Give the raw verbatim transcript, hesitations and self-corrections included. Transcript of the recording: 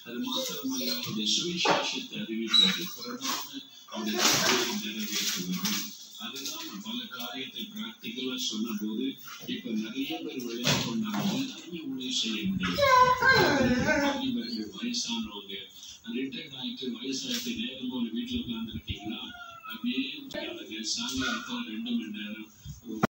அது மாத்திரமல்ல அவருடைய சுவிசேஷத்தை அறிவிப்பது பிரதான அவருடைய நிறைவேற்றுவது. அதுதான் பல காரியத்தை பிராக்டிக்கலா சொன்ன போது இப்ப நிறைய பேர் விளையாட கொண்டாங்க. எல்லாருமே ஊழியம் செய்ய முடியும். வயசானவங்க ரிட்டையர்ட் ஆயிட்டு வயசாயிட்டு நேரம் போல வீட்டுல உட்கார்ந்து இருக்கீங்களா, அப்படியே சாயங்காலத்துல ரெண்டு மணி நேரம்